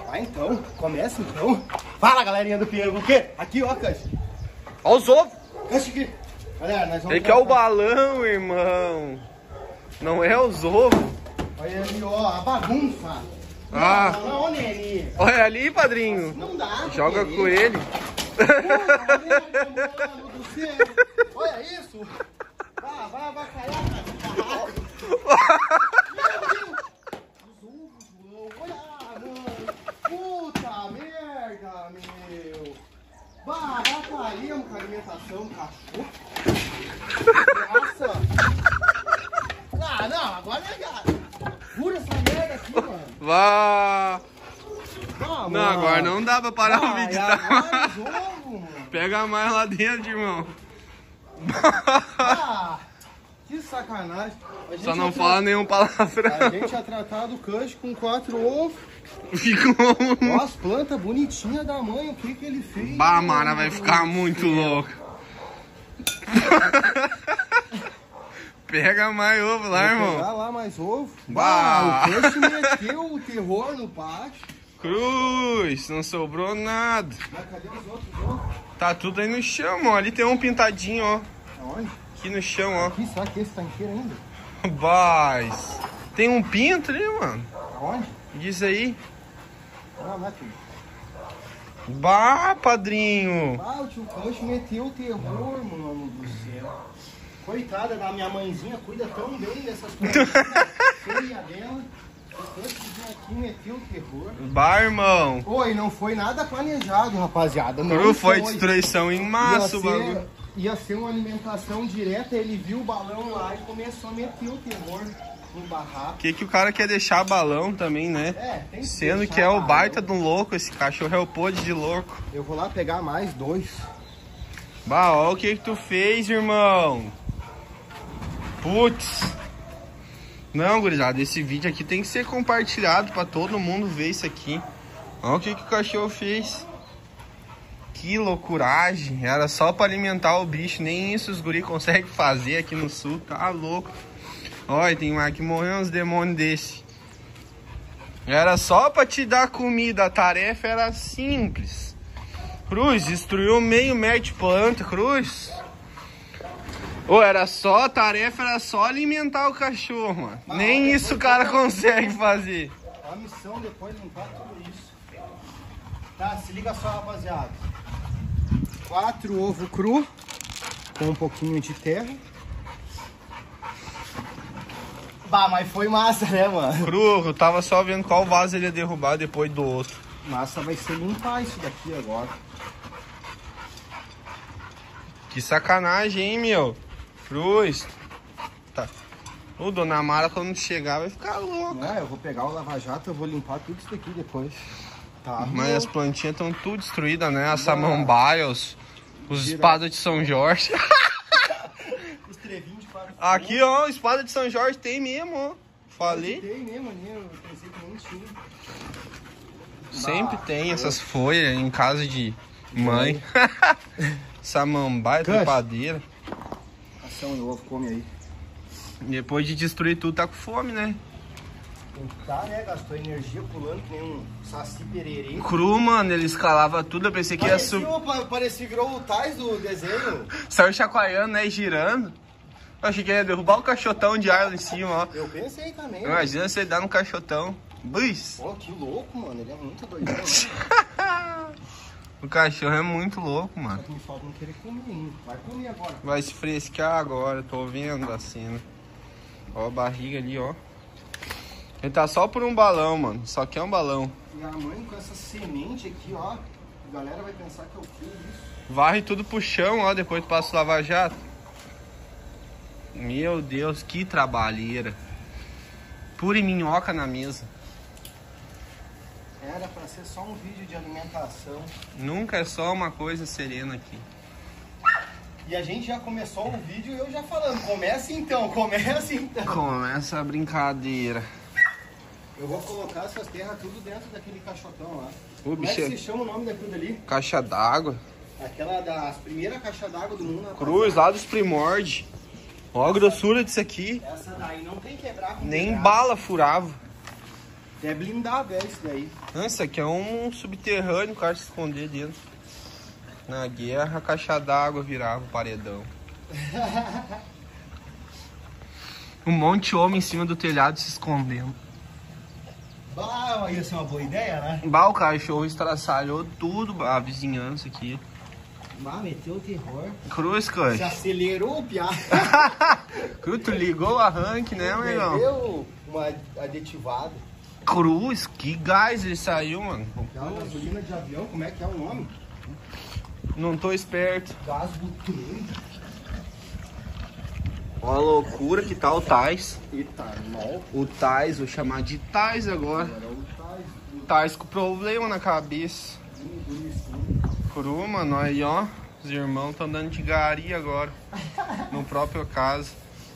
Vai então, começa então. Fala, galerinha do Pinheiro, o quê? Aqui, ó, Cante. Ó os ovos. Cante aqui. Galera, nós vamos... Ele quer o balão, irmão. Não é os ovos. Olha ali, ó, a bagunça. Ah. Não, Nene. Olha ali, padrinho. Não dá. Joga com ele. Porra, mano do céu. Olha isso. Vai cair. Meu Deus. Os ovos, João. Olha, mano. Puta merda, meu. Vai cair com a alimentação do cachorro. Nossa. Ah, não, agora é... Fura essa merda aqui, mano. Vá. Ah, Não, agora não dá pra parar o vídeo, tá? Agora jogo, mano. Pega mais lá dentro, irmão. Ah, que sacanagem. Só não fala nenhum palavrão. A gente é tratado o Cush com 4 ovos. Ficou Ó, as plantas bonitinhas da mãe, o que que ele fez? Bah, Mara vai ficar muito louco. Pega mais ovo lá, irmão. Pegar lá mais ovo. Bah. O Cush meteu o terror no pátio. Cruz, não sobrou nada. Mas cadê os outros ovos? Tá tudo aí no chão, ó. Ali tem um pintadinho, ó. Aonde? Aqui no chão, ó. Aqui, será que esse tá inteiro ainda? Mas tem um pinto ali, mano. Aonde? Diz aí. Não é tudo. Bah, padrinho. Ah, o tio Cush meteu o terror, mano do céu. Coitada da minha mãezinha, cuida tão bem dessas coisas feias dela. O Cush aqui meteu o terror. Bah, irmão. Oi, não foi nada planejado, rapaziada. Não Cru foi destruição em massa o bagulho. Ia ser uma alimentação direta, ele viu o balão lá e começou a meter o terror no barraco. Que o cara quer deixar balão também, né? É, tem que Sendo deixar que é o balão. baita do louco, esse cachorro é o podre de louco. Eu vou lá pegar mais 2. Bah, ó o que tu fez, irmão. Putz. Não, gurizada, esse vídeo aqui tem que ser compartilhado pra todo mundo ver isso aqui. Olha o que o cachorro fez. Que loucuragem. Era só pra alimentar o bicho. Nem isso os guri conseguem fazer aqui no sul. Tá louco. Olha, tem mais que morrer uns demônios desse. Era só pra te dar comida. A tarefa era simples. Cruz, destruiu meio metro de planta, Cruz. Ou era só, a tarefa era só alimentar o cachorro, mano. Nem isso o cara consegue fazer. A missão depois de limpar tudo isso. Tá, se liga só, rapaziada. 4 ovos cru com um pouquinho de terra. Bah, mas foi massa, né, mano? Cru, eu tava só vendo qual vaso ele ia derrubar depois do outro. Massa vai ser limpar isso daqui agora. Que sacanagem, hein, meu? Cruz. Tá. O Dona Mara, quando chegar, vai ficar louco. É, eu vou pegar o lava-jato, eu vou limpar tudo isso daqui depois. Tá. Mas as plantinhas estão tudo destruídas, né? As samambaias, os espadas de São Jorge. Os trevinhos de fora. Aqui, ó, espada de São Jorge tem mesmo, ó. Falei. Tem mesmo, né? Eu pensei que nem tinha. Sempre tem essas folhas em casa de mãe. Samambaia, trepadeira. Ação e ovo, come aí. Depois de destruir tudo, tá com fome, né? Tá, né? Gastou energia pulando que nem um saci pererê. Cru, mano, ele escalava tudo, eu pensei que ia subir. Parecia virou o Tais do desenho. Saiu chacoalhando, né, e girando. Eu achei que ia derrubar o caixotão de ar lá em cima, ó. Eu pensei também. Imagina você dar no caixotão. Bus. Pô, que louco, mano. Ele é muito doidão. O cachorro é muito louco, mano. Me falta não querer comer ainda. Vai comer agora. Vai se frescar agora, tô vendo a cena. Ó a barriga ali, ó. Ele tá só por um balão, mano. Só que é um balão. E a mãe com essa semente aqui, ó. A galera vai pensar que eu fiz isso. Varre tudo pro chão, ó. Depois tu passa o lava-jato. Meu Deus, que trabalheira. Pura minhoca na mesa. Era pra ser só um vídeo de alimentação. Nunca é só uma coisa serena aqui. E a gente já começou o vídeo e eu já falando, comece então, comece então. Começa a brincadeira. Eu vou colocar essas terras tudo dentro daquele caixotão lá. Ô, Como é que bicho, se chama o nome daquilo dali? caixa d'água. Aquela das primeiras caixas d'água do mundo. Cruz, lá dos primórdios. Ó a grossura disso aqui. Essa daí não tem quebrar com Nem pedaço. bala furava. É blindável, isso daí. Isso aqui é um subterrâneo, o cara se esconder dentro. Na guerra, a caixa d'água virava o paredão. Um monte de homem em cima do telhado se escondendo. Bah, ia ser uma boa ideia, né? Bah, o cachorro estraçalhou tudo, a vizinhança aqui. Bah, meteu o terror. Cruz, Se cara. acelerou o piá. Cruz, tu ligou o arranque, né, amigão? Deu uma aditivada. Cruz, que gás ele saiu, mano. Aquela gasolina de avião, como é que é o nome? Não tô esperto. Gás butano. Ó a loucura que tá o Tais. Etanol. O Tais, vou chamar de Tais agora. Agora o Tais. Tais com problema na cabeça. Cru, mano, aí ó. Os irmãos estão andando de gari agora. No próprio caso.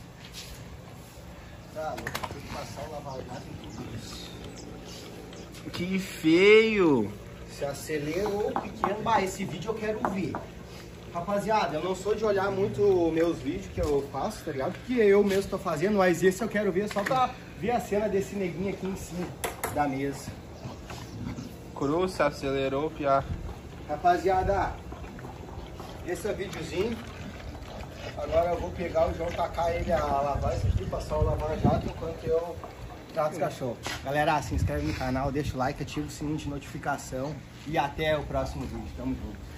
Tá, tem que passar o lava-jato em tudo isso. Que feio. Se acelerou pequeno. Bah, esse vídeo eu quero ver. Rapaziada, eu não sou de olhar muito meus vídeos que eu faço, tá ligado? Porque eu mesmo tô fazendo, mas esse eu quero ver só pra ver a cena desse neguinho aqui em cima da mesa. Cru, se acelerou, piá. Rapaziada, esse é o videozinho. Agora eu vou pegar o João, tacar ele a lavar isso aqui, passar o lava-jato enquanto eu trato os cachorros. Galera, se inscreve no canal, deixa o like, ativa o sininho de notificação e até o próximo vídeo. Tamo junto.